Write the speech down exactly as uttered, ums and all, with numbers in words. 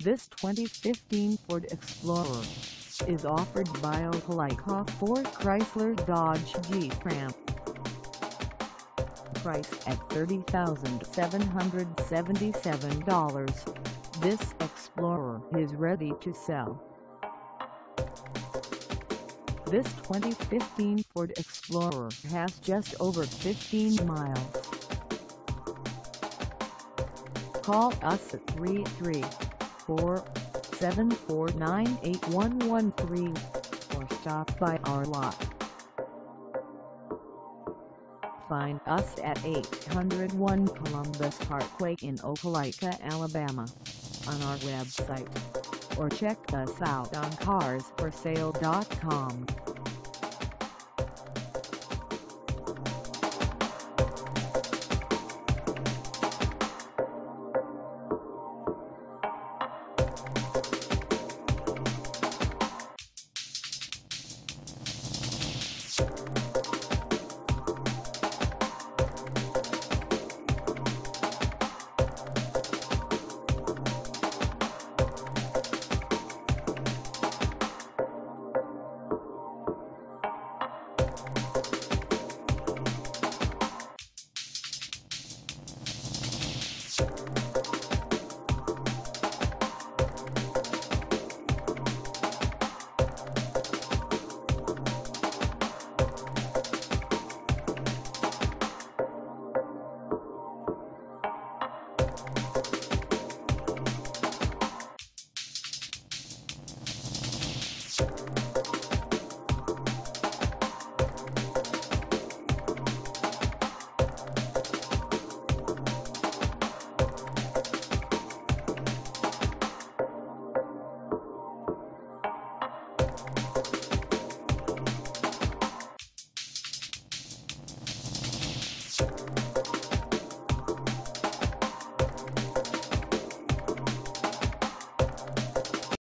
This twenty fifteen Ford Explorer is offered by Opelika Ford Chrysler Dodge Jeep Ram. Price at thirty thousand seven hundred seventy-seven dollars, this Explorer is ready to sell. This twenty fifteen Ford Explorer has just over fifteen miles. Call us at three three four, seven four nine, eight one one three or stop by our lot. Find us at eight oh one Columbus Parkway in Opelika, Alabama, on our website, or check us out on cars for sale dot com.